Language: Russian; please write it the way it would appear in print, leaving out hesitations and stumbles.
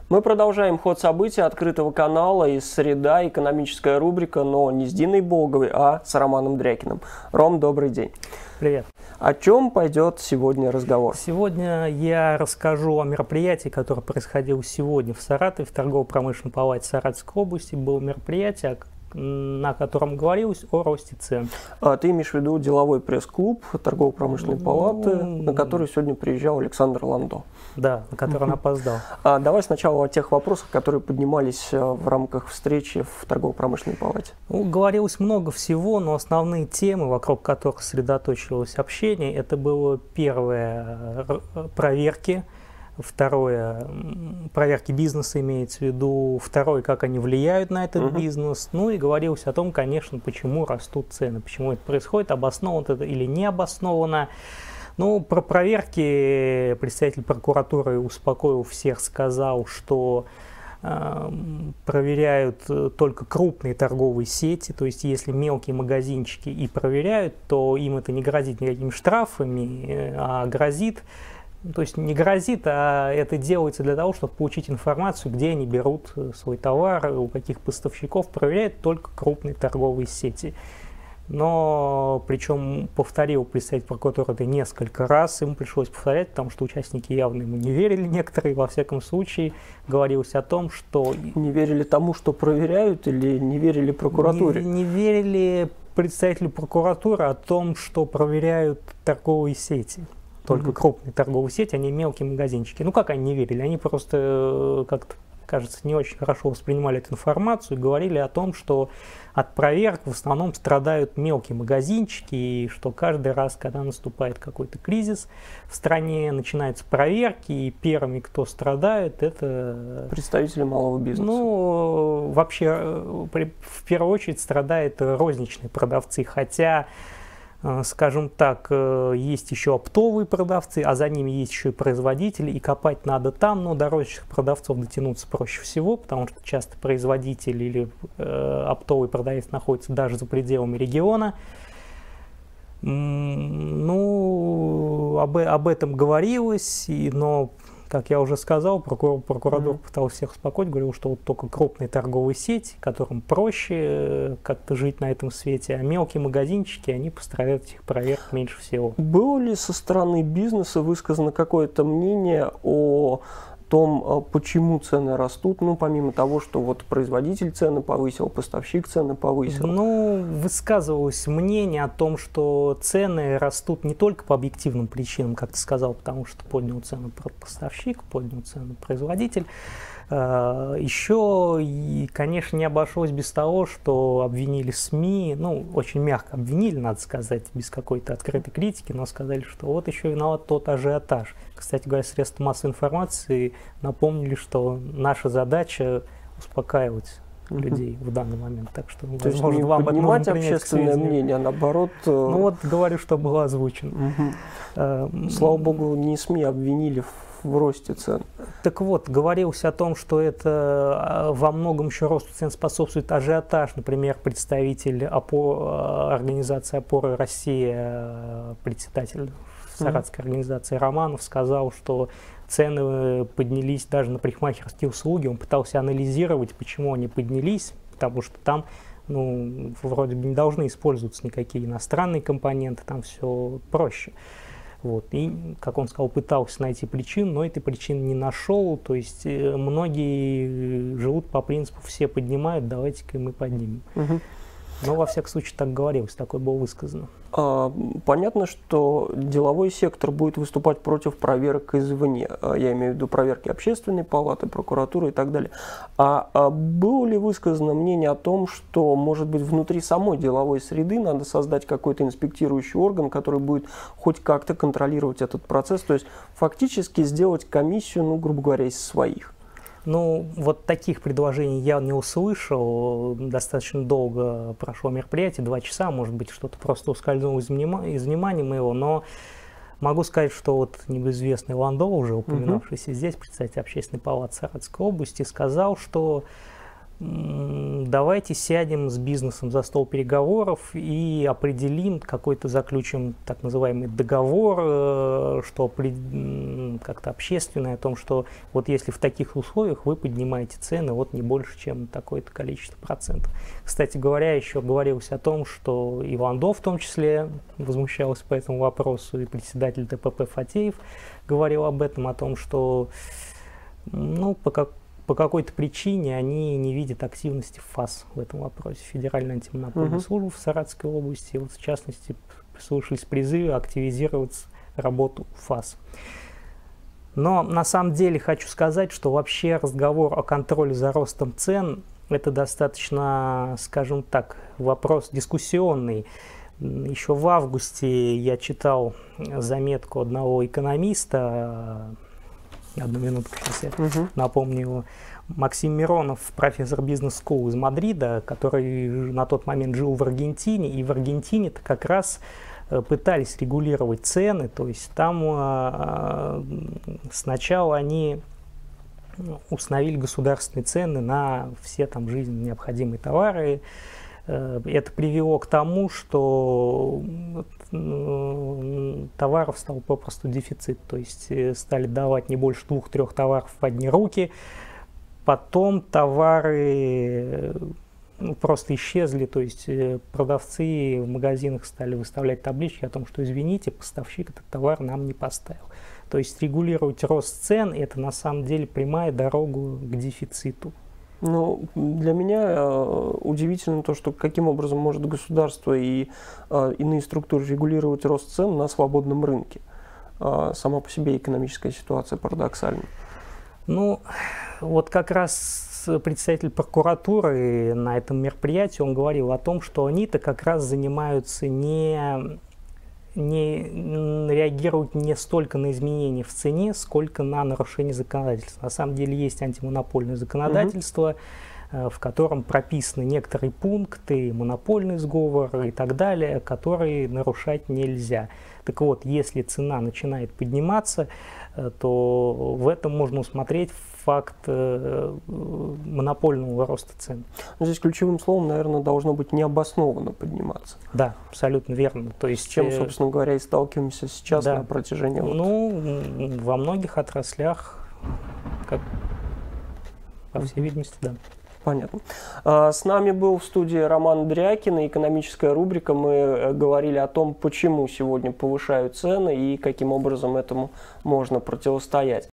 Мы продолжаем ход событий открытого канала из «Среда», экономическая рубрика, но не с Диной Болговой, а с Романом Дрякиным. Ром, добрый день. Привет. О чем пойдет сегодня разговор? Сегодня я расскажу о мероприятии, которое происходило сегодня в Саратове, в торгово-промышленной палате Саратовской области. Было мероприятие, на котором говорилось о росте цен. Ты имеешь в виду деловой пресс-клуб торгово-промышленной палаты, на который сегодня приезжал Александр Ландо? Да, на который он опоздал. Давай сначала о тех вопросах, которые поднимались в рамках встречи в торгово-промышленной палате. Говорилось много всего, но основные темы, вокруг которых сосредоточилось общение, это было первое – проверки, второе – проверки бизнеса имеется в виду, второе – как они влияют на этот бизнес, ну и говорилось о том, конечно, почему растут цены, почему это происходит, обосновано это или не обосновано. Ну, про проверки представитель прокуратуры успокоил всех, сказал, что проверяют только крупные торговые сети, то есть если мелкие магазинчики и проверяют, то им это не грозит никакими штрафами, а грозит, то есть не грозит, а это делается для того, чтобы получить информацию, где они берут свой товар, у каких поставщиков, проверяют только крупные торговые сети. Но, причем, повторил представитель прокуратуры это несколько раз, ему пришлось повторять, потому что участники явно ему не верили, некоторые, во всяком случае, говорилось о том, что… Не верили тому, что проверяют, или не верили прокуратуре? Не верили представителю прокуратуры о том, что проверяют торговые сети. Только крупные торговые сети, а не мелкие магазинчики. Ну, как они не верили? Они просто как-то, кажется, не очень хорошо воспринимали эту информацию и говорили о том, что от проверок в основном страдают мелкие магазинчики, и что каждый раз, когда наступает какой-то кризис в стране, начинаются проверки, и первыми, кто страдает, это… представители малого бизнеса. Ну, вообще, в первую очередь страдают розничные продавцы, хотя… Скажем так, есть еще оптовые продавцы, а за ними есть еще и производители, и копать надо там, но до розничных продавцов дотянуться проще всего, потому что часто производитель или оптовый продавец находится даже за пределами региона. Ну, об этом говорилось, но, как я уже сказал, прокуратура пыталась всех успокоить, говорил, что вот только крупные торговые сети, которым проще как-то жить на этом свете, а мелкие магазинчики, они пострадают от этих проверок меньше всего. Было ли со стороны бизнеса высказано какое-то мнение о том, почему цены растут, ну, помимо того, что вот производитель цены повысил, поставщик цены повысил? Ну, высказывалось мнение о том, что цены растут не только по объективным причинам, как ты сказал, потому что поднял цену поставщик, поднял цену производитель. Еще, и, конечно, не обошлось без того, что обвинили СМИ, ну, очень мягко обвинили, надо сказать, без какой-то открытой критики, но сказали, что вот еще виноват тот ажиотаж. Кстати говоря, средства массовой информации напомнили, что наша задача успокаивать людей в данный момент. Так что, то есть не вам поднимать общественное мнение, а наоборот… Ну вот говорю, что было озвучено. Слава богу, не СМИ обвинили в росте цен. Так вот, говорилось о том, что это во многом еще росту цен способствует ажиотаж. Например, представитель организации «Опора Россия», председатель Саратовской организации Романов, сказал, что цены поднялись даже на парикмахерские услуги. Он пытался анализировать, почему они поднялись, потому что там, ну, вроде бы не должны использоваться никакие иностранные компоненты, там все проще. Вот. И, как он сказал, пытался найти причину, но этой причины не нашел. То есть многие живут по принципу «все поднимают, давайте-ка мы поднимем». Но, во всяком случае, так говорилось, такое было высказано. Понятно, что деловой сектор будет выступать против проверок извне. Я имею в виду проверки общественной палаты, прокуратуры и так далее. Было ли высказано мнение о том, что, может быть, внутри самой деловой среды надо создать какой-то инспектирующий орган, который будет хоть как-то контролировать этот процесс, то есть фактически сделать комиссию, ну, грубо говоря, из своих? Ну, вот таких предложений я не услышал. Достаточно долго прошло мероприятие, 2 часа, может быть, что-то просто ускользнуло из внимания моего, но могу сказать, что вот небезызвестный Ландо, уже упоминавшийся здесь, представитель Общественной палаты Саратовской области, сказал, что давайте сядем с бизнесом за стол переговоров и определим, какой-то заключим так называемый договор, что как-то общественное, о том, что вот если в таких условиях вы поднимаете цены вот не больше, чем такое-то количество процентов. Кстати говоря, еще говорилось о том, что и Ландо в том числе возмущался по этому вопросу, и председатель ТПП Фатеев говорил об этом, о том, что по какой-то причине они не видят активности ФАС в этом вопросе, Федеральной антимонопольной службы в Саратовской области. Вот в частности, прислушались призывы активизировать работу ФАС. Но на самом деле хочу сказать, что вообще разговор о контроле за ростом цен – это достаточно, скажем так, вопрос дискуссионный. Еще в августе я читал заметку одного экономиста. Одну минутку, сейчас я напомню его. Максим Миронов, профессор бизнес-скул из Мадрида, который на тот момент жил в Аргентине, и в Аргентине-то как раз пытались регулировать цены, то есть там сначала они установили государственные цены на все там жизненно необходимые товары. Это привело к тому, что товаров стал попросту дефицит, то есть стали давать не больше 2-3 товаров в одни руки, потом товары просто исчезли, то есть продавцы в магазинах стали выставлять таблички о том, что извините, поставщик этот товар нам не поставил. То есть регулировать рост цен – это на самом деле прямая дорога к дефициту. Ну, для меня удивительно то, что каким образом может государство и иные структуры регулировать рост цен на свободном рынке. Сама по себе экономическая ситуация парадоксальна. Ну, вот как раз представитель прокуратуры на этом мероприятии, он говорил о том, что они-то как раз занимаются не реагируют не столько на изменения в цене, сколько на нарушение законодательства. На самом деле есть антимонопольное законодательство, в котором прописаны некоторые пункты, монопольный сговор и так далее, которые нарушать нельзя. Так вот, если цена начинает подниматься, то в этом можно усмотреть факт монопольного роста цен. Здесь ключевым словом, наверное, должно быть необоснованно подниматься. Да, абсолютно верно. То есть, с чем, собственно говоря, и сталкиваемся сейчас на протяжении... во многих отраслях, по всей видимости, да. Понятно. С нами был в студии Роман Дрякин, экономическая рубрика. Мы говорили о том, почему сегодня повышают цены и каким образом этому можно противостоять.